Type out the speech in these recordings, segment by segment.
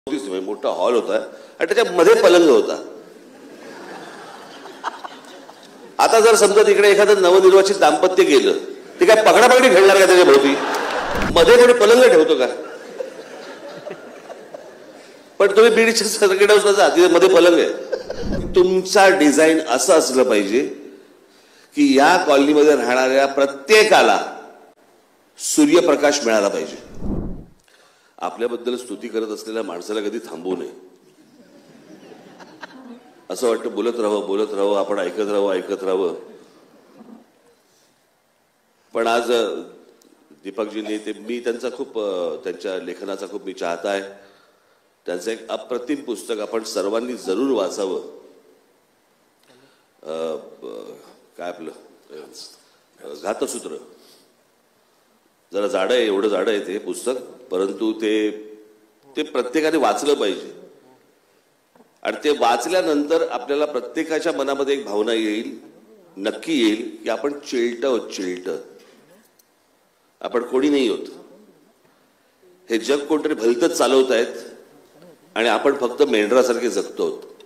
मोठा हॉल होता आणि त्याच्यामध्ये पलंग होता. आता जर समजा तिकडे एखादं नवनिर्वाचित दाम्पत्य गेलं ते काय पकडापकडी खेळणार का त्याच्या भोवती? मध्ये कोणी पलंग ठेवतो का? पण तुम्ही बीडच्या सर्किट हाऊसला जा, तिथे मध्ये पलंग आहे. तुमचा डिझाईन असं असलं पाहिजे की या कॉलनीमध्ये राहणाऱ्या प्रत्येकाला सूर्यप्रकाश मिळाला पाहिजे. आपल्याबद्दल स्तुती करत असलेल्या माणसाला कधी थांबवू नये. असं वाटतं बोलत राहावं, आपण ऐकत राहावं. पण आज दीपकजींनी मी त्यांचा खूप त्यांच्या लेखनाचा खूप मी चाहता आहे. त्यांचं एक अप्रतिम पुस्तक आपण सर्वांनी जरूर वाचावं. काय आपलं घातसूत्र. जरा जाडं आहे, एवढं जाडं आहे ते पुस्तक, परंतु ते प्रत्येकाने वाचलं पाहिजे. आणि ते वाचल्यानंतर आपल्याला प्रत्येकाच्या मनामध्ये एक भावना येईल, नक्की येईल की आपण चिलट. आपण कोणी नाही होत. हे जग कोणतरी भलतंच चालवत आहेत आणि आपण फक्त मेंढरासारखे जगतो.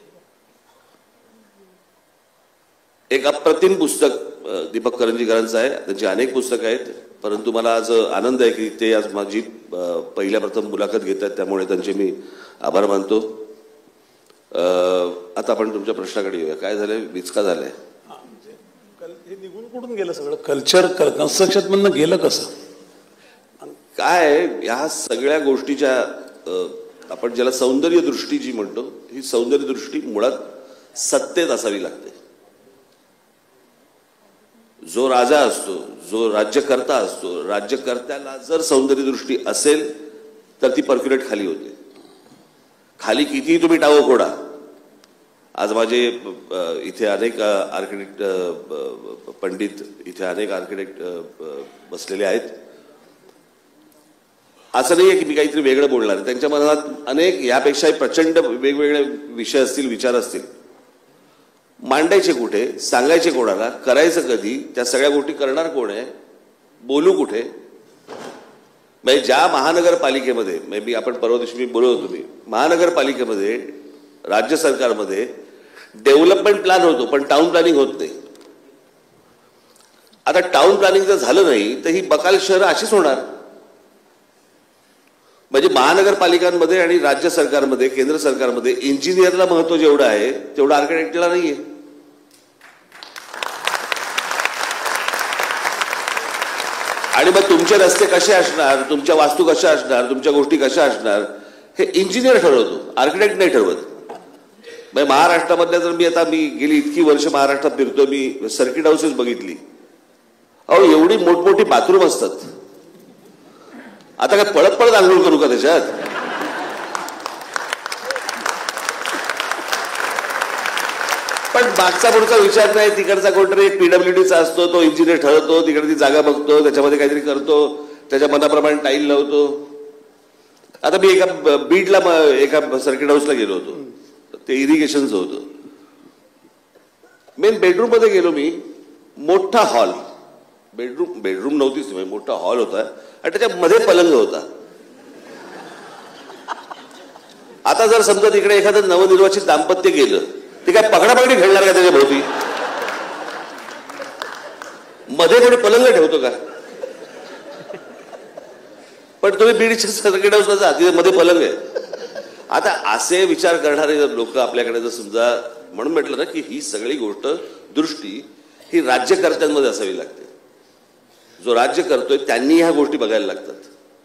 एक अप्रतिम पुस्तक दीपक करंजीकरांचं आहे. त्यांची अनेक पुस्तकं आहेत, परंतु मला आज आनंद आहे की ते आज माझी पहिल्या प्रथम मुलाखत घेत आहेत, त्यामुळे त्यांचे मी आभार मानतो. आता आपण तुमच्या प्रश्नाकडे येऊया. काय झालंय? विचका झालाय. हे निघून कुठून गेलं सगळं? कल्चर कन्स्ट्रक्शन मधनं गेलं कसं? काय ह्या सगळ्या गोष्टीच्या आपण ज्याला सौंदर्य दृष्टी जी म्हणतो, ही सौंदर्य दृष्टी मुळात सत्तेत असावी लागते. जो राजा असतो, जो राज्यकर्ता असतो, राज्यकर्त्याला जर सौंदर्य दृष्टी असेल तर ती पर्क्युलेट खाली होते. खाली कितीही तुम्ही टावं फोडा. आज माझे इथे अनेक आर्किटेक्ट पंडित, इथे अनेक आर्किटेक्ट बसलेले आहेत. असं नाहीये की मी काहीतरी वेगळं बोलणार. त्यांच्या मनात अनेक यापेक्षाही प्रचंड वेगवेगळे विषय असतील, विचार असतील. मांडायचे कुठे, सांगायचे कोणाला, करायचं कधी, त्या सगळ्या गोष्टी करणार कोण आहे, बोलू कुठे? म्हणजे ज्या महानगरपालिकेमध्ये आपण परवा दिवशी मी बोलत होतो, मी महानगरपालिकेमध्ये राज्य सरकारमध्ये डेव्हलपमेंट प्लॅन होतो पण टाउन प्लॅनिंग होत नाही. आता टाउन प्लॅनिंग जर झालं नाही तर ही बकाल शहरं अशीच होणार. म्हणजे महानगरपालिकांमध्ये आणि राज्य सरकारमध्ये, केंद्र सरकारमध्ये इंजिनियरला महत्व जेवढं आहे तेवढं आर्किटेक्टला नाहीये. आणि मग तुमचे रस्ते कसे असणार, तुमच्या वास्तू कशा असणार, तुमच्या गोष्टी कशा असणार, हे इंजिनियर ठरवतो, आर्किटेक्ट नाही ठरवत. म्हणजे महाराष्ट्रामधल्या जर मी गेली इतकी वर्ष महाराष्ट्रात फिरतो, मी सर्किट हाऊसेस बघितली. अहो एवढी मोठमोठी बाथरूम असतात. आता काय पळत आंघोळ करू का त्याच्यात? पण मागचा पुढचा विचार नाही. तिकडचा कोणतरी पीडब्ल्यूडीचा असतो, तो इंजिनियर ठरवतो, तिकडे ती जागा बघतो, त्याच्यामध्ये काहीतरी करतो, त्याच्या मनाप्रमाणे टाईल लावतो. आता मी एका बीडला एका सर्किट हाऊसला गेलो होतो. ते इरिगेशनचं होतं. मेन बेडरूम मध्ये गेलो मी. मोठा हॉल, बेडरूम नव्हतीच, मोठा हॉल होता आणि त्याच्यामध्ये पलंग होता. आता जर समजा तिकडे एखादं नवनिर्वाचित दाम्पत्य गेलं ते काय पकडापकडी खेळणार का त्याच्या भोवती? मध्ये कोणी पलंग ठेवतो का? पण तुम्ही बीडच्या सर्किट हाऊसला जा, तिथे मध्ये पलंग आहे. आता असे विचार करणारे लोक आपल्याकडे जर समजा, म्हणून म्हटलं ना की ही सगळी गोष्ट दृष्टी ही राज्यकर्त्यांमध्ये असावी लागते. जो राज्य करतोय त्यांनी ह्या गोष्टी बघायला लागतात.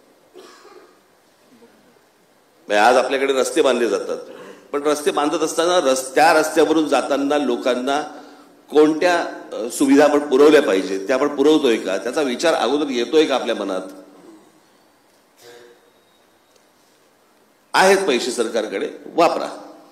आज आपल्याकडे रस्ते बांधले जातात, पण रस्ते बांधत असताना त्या रस्त्यावरून जाताना लोकांना कोणत्या सुविधा आपण पुरवल्या पाहिजे, त्या आपण पुरवतोय का, त्याचा विचार अगोदर येतोय का आपल्या मनात? आहेत पैसे सरकारकडे, वापरा.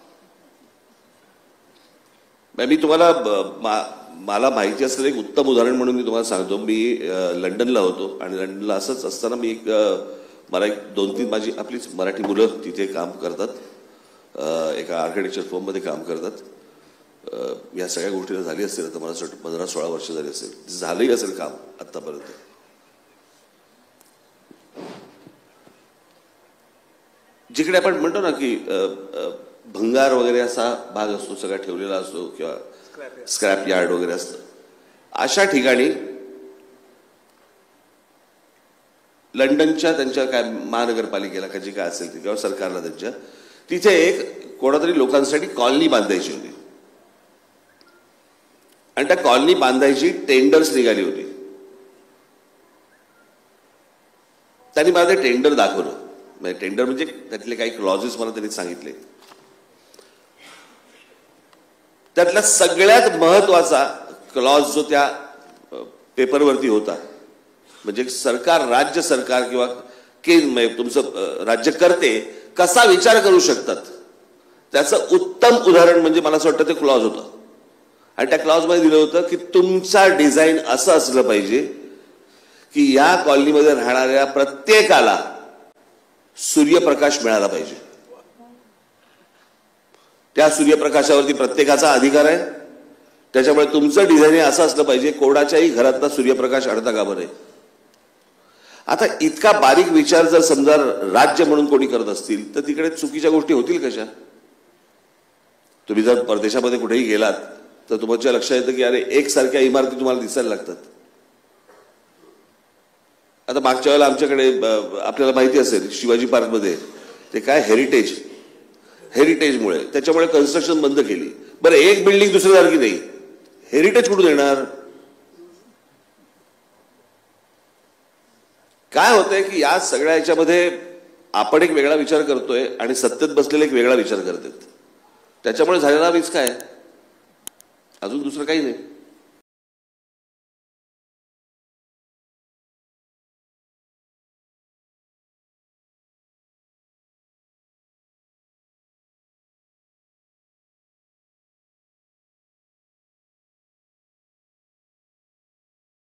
मी तुम्हाला मला माहिती असलेलं एक उत्तम उदाहरण म्हणून मी तुम्हाला सांगतो. मी लंडनला होतो आणि लंडनला असंच असताना मला एक 2-3 माझी आपलीच मराठी मुलं तिथे काम करतात, एका आर्किटेक्चर फर्ममध्ये काम करतात. या सगळ्या गोष्टीला झाली असेल तर मला 15-16 वर्ष झाली असेल, झालंही असेल काम आतापर्यंत. जिकडे आपण म्हणतो ना की भंगार वगैरे असा भाग असतो, सगळा ठेवलेला असतो, किंवा स्क्रॅप यार्ड वगैरे असतं, अशा ठिकाणी लंडनच्या त्यांच्या काय महानगरपालिकेला का जे काय असेल ते, किंवा सरकारला त्यांच्या, तिथे एक कोणातरी लोकांसाठी कॉलनी बांधायची होती आणि त्या कॉलनी बांधायची टेंडर्स निघाली होती. त्यांनी मला ते टेंडर दाखवलं. म्हणजे टेंडर म्हणजे त्यातले काही क्लॉजेस मला त्यांनी सांगितले. त्यातला सगळ्यात महत्वाचा क्लॉज जो त्या पेपरवरती होता, म्हणजे सरकार, राज्य सरकार किंवा तुमचं राज्यकर्ते कसा विचार करू शकतात, त्याचं उत्तम उदाहरण म्हणजे मला असं वाटतं ते क्लॉज होतं. आणि त्या क्लॉज मध्ये दिलं होतं की तुमचा डिझाईन असं असलं पाहिजे की या कॉलनीमध्ये राहणाऱ्या प्रत्येकाला सूर्यप्रकाश मिळाला पाहिजे. त्या सूर्यप्रकाशावरती प्रत्येकाचा अधिकार आहे. त्याच्यामुळे तुमचं डिझाईन असं असलं पाहिजे, कोणाच्याही घरातला सूर्यप्रकाश अडता कामा नये. आता इतका बारीक विचार जर समजा राज्य म्हणून कोणी करत असतील तर तिकडे चुकीच्या गोष्टी होतील कशा? तुम्ही जर परदेशामध्ये कुठेही गेलात तर तुमच्या लक्षात येतं की अरे एकसारख्या इमारती तुम्हाला दिसायला लागतात. आता मागच्या वेळेला आमच्याकडे आपल्याला माहिती असेल शिवाजी पार्कमध्ये ते काय हेरिटेजमुळे त्याच्यामुळे कन्स्ट्रक्शन बंद केली. बरं, एक बिल्डिंग दुसऱ्यासारखी नाही, हेरिटेज कुठून येणार? काय होतंय की या सगळ्या याच्यामध्ये आपण एक वेगळा विचार करतोय आणि सत्तेत बसलेले एक वेगळा विचार करतात. त्याच्यामुळे झालेला वीज काय, अजून दुसरं काही नाही.